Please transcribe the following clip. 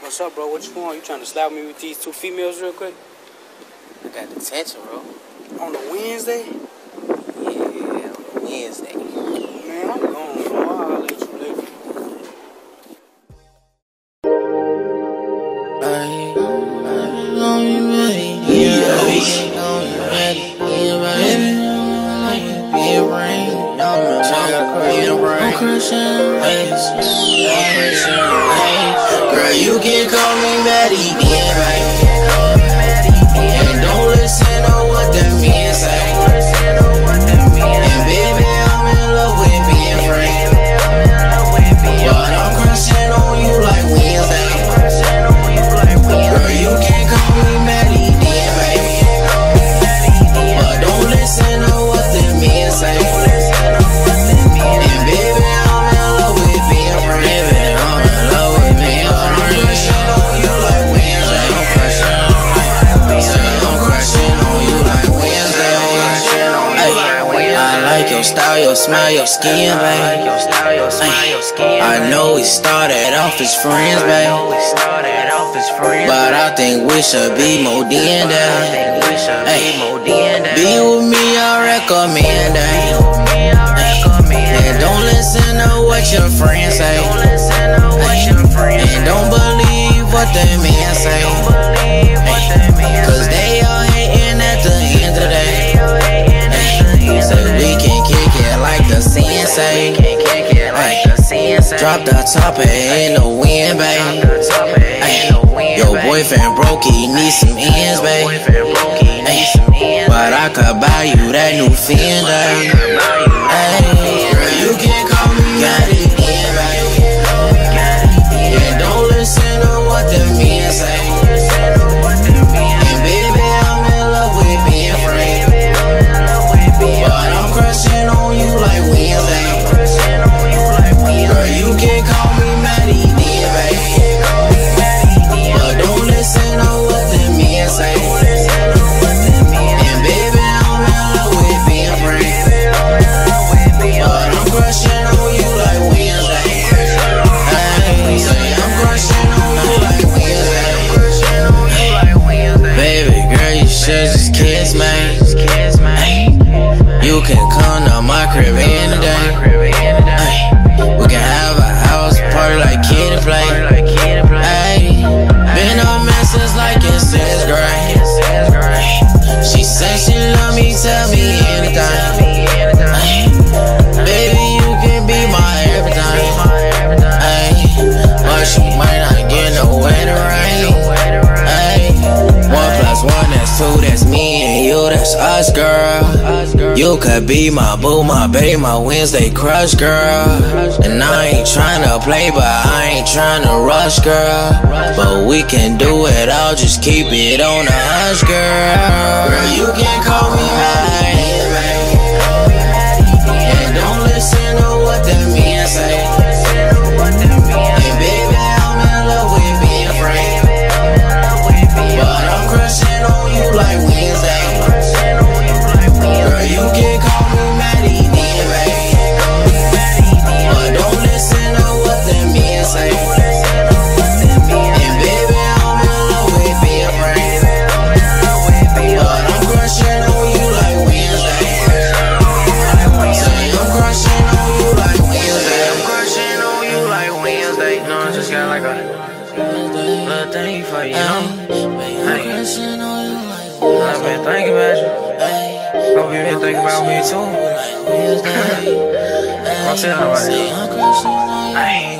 What's up, bro? What you want? You trying to slap me with these two females real quick? I got detention, bro. On the Wednesday? Yeah, on the Wednesday. Man, I'm gone, bro. I'll let you later. Girl, you can call me Maddie, and don't listen to what them men say. And baby, I'm in love with being free, but I'm crushing on you like Wednesday. Girl, you can call me Maddie, but don't listen to what them men say. And baby, I'm in love with being free. Your style, your smile, your skin, babe. I know we started off as friends, babe, but I think we should be more than that. Be with me, I recommend that. And don't listen to what your friends say, and don't believe what the men say, cause they all hating at the end of the day. So we can kick it like the sensei. Drop the top in the wind, babe. Your boyfriend broke, he needs some ends, babe. But I could buy you that new Fender. Girl, you can call me Maddie, and don't listen to what the men say. And baby, I'm in love with being free, but I'm crushing on you like Wednesday. Girl, you can call me Maddie, but don't listen to what the men say. And baby, I'm in love with being free, but I'm crushing on you like Wednesday. I'm crushing on you like Wednesday. Baby girl, you should just kiss me. You can come to my crib any day. We can have a house party like kid and play. Been a mess since like in 6th grade. She said she love me, tell me anything. Baby, you can be my everything. But she might not get no wedding ring. 1+1, that's 2, that's me and you, that's us, girl. You could be my boo, my babe, my Wednesday crush, girl. And I ain't tryna play, but I ain't tryna rush, girl. But we can do it all, just keep it on the hush, girl. Girl, you can call me Maddie, and don't listen to what the men say. And baby, I'm in love with being free, but I'm crushing on you like Wednesday. Girl, you can call me Maddie, but don't listen to what the men say. And baby, I'm in love with being free, but I'm crushing on you like Wednesday. I'm crushing on you like Wednesday. I'm crushing on you like Wednesday. You know, I just got like a little thing for you, know? I've been thinking about you. Hope you been thinking about me too. Don't tell nobody.